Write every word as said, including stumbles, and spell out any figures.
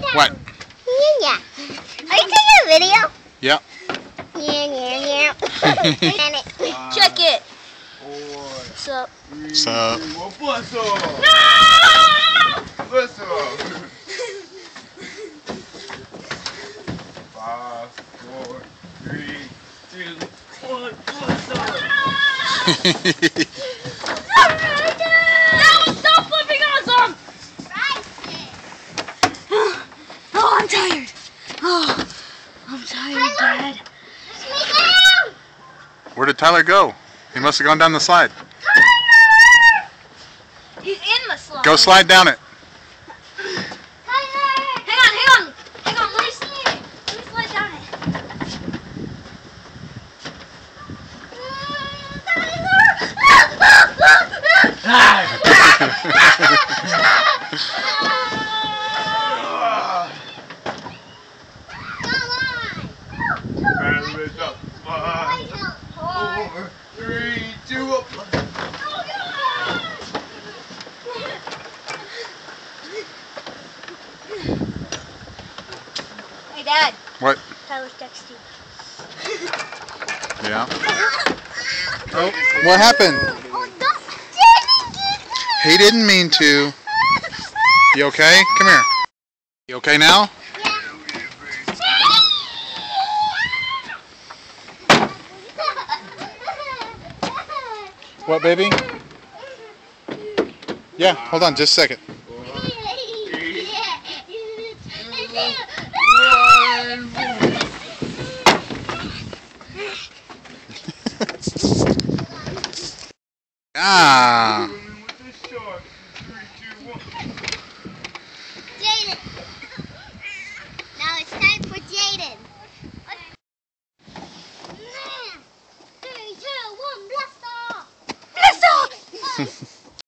What? Yeah. Are you taking a video? Yep. Yeah, yeah, yeah. Check it. What's up? What's up? What's up? No! What's up? Five, four, three, two, one. What's up? That was so flipping awesome! Oh, I'm tired. Oh, I'm tired, Dad. Where did Tyler go? He must have gone down the slide. He's in the slide. Go slide down it. Hang on, hang on. Hang on, let me see it. Let me slide down it. Five, four, three, two, one. Hey, Dad. What? Tyler's texting. Yeah. Oh, what happened? He didn't mean to. You okay? Come here. You okay now? What, baby? Yeah, hold on just a second. Ah. Jaden. Now it's time for Jaden. Three, two, one, blast off! Blast off!